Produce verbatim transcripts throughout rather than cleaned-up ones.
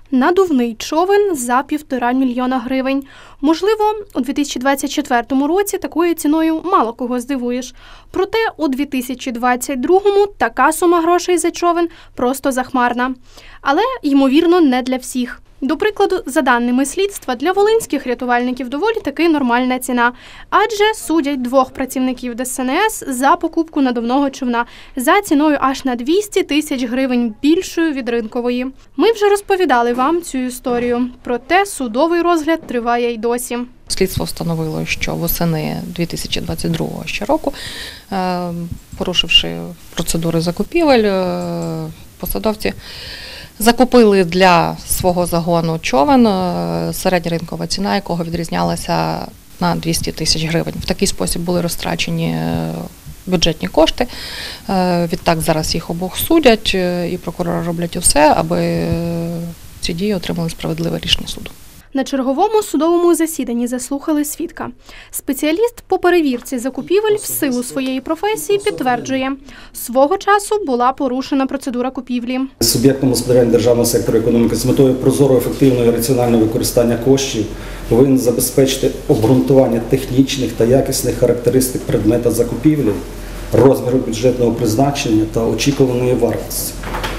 Надувний човен за півтора мільйона гривень. Можливо, у дві тисячі двадцять четвертому році такою ціною мало кого здивуєш. Проте у дві тисячі двадцять другому така сума грошей за човен просто захмарна. Але, ймовірно, не для всіх. До прикладу, за даними слідства, для волинських рятувальників доволі таки нормальна ціна. Адже судять двох працівників Де Ес Ен Ес за покупку надувного човна за ціною аж на двісті тисяч гривень більшою від ринкової. Ми вже розповідали вам цю історію. Проте судовий розгляд триває й досі. Слідство встановило, що восени дві тисячі двадцять другого ще року, порушивши процедури закупівель, посадовці закупили для свого загону човен, середня ринкова ціна якого відрізнялася на двісті тисяч гривень. В такий спосіб були розтрачені бюджетні кошти. Відтак зараз їх обох судять, і прокурори роблять усе, аби ці дії отримали справедливе рішення суду. На черговому судовому засіданні заслухали свідка. Спеціаліст по перевірці закупівель в силу своєї професії підтверджує, свого часу була порушена процедура купівлі. Суб'єктом господарювання державного сектору економіки з метою прозорого, ефективного і раціонального використання коштів повинен забезпечити обґрунтування технічних та якісних характеристик предмета закупівлі, розміру бюджетного призначення та очікуваної вартості.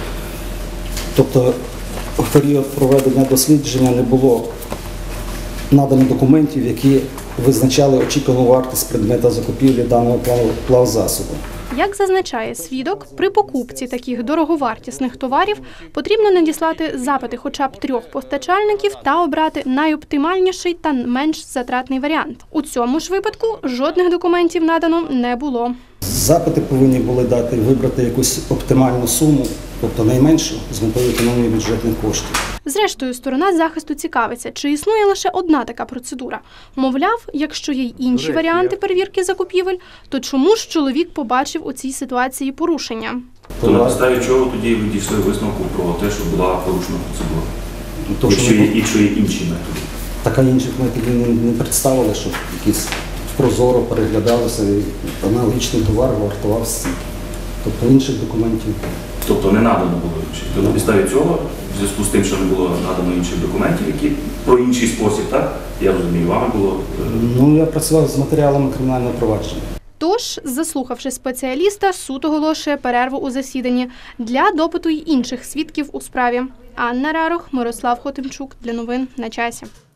Тобто в період проведення дослідження не було надано документів, які визначали очікувану вартість предмета закупівлі даного плавзасобу. Як зазначає свідок, при покупці таких дороговартісних товарів потрібно надіслати запити хоча б трьох постачальників та обрати найоптимальніший та менш затратний варіант. У цьому ж випадку жодних документів надано не було. Запити повинні були дати вибрати якусь оптимальну суму, тобто найменшу, з метою економії бюджетних коштів. Зрештою, сторона захисту цікавиться, чи існує лише одна така процедура. Мовляв, якщо є й інші варіанти перевірки закупівель, то чому ж чоловік побачив у цій ситуації порушення? То на підставі чого тоді ви дійшли висновку про те, що була порушена процедура? То, якщо, є, якщо є інші методи? Така інших методів не, не представили, що якісь прозоро переглядалися, і аналогічний товар вартувався. Тобто інших документів. Тобто не надано було інших. То на підставі цього, в зв'язку з тим, що не було надано інших документів, які про інший спосіб, так? Я розумію, вами було... Ну, я працював з матеріалами кримінального провадження. Тож, заслухавши спеціаліста, суд оголошує перерву у засіданні для допиту й інших свідків у справі. Анна Рарох, Мирослав Хотимчук. Для новин на часі.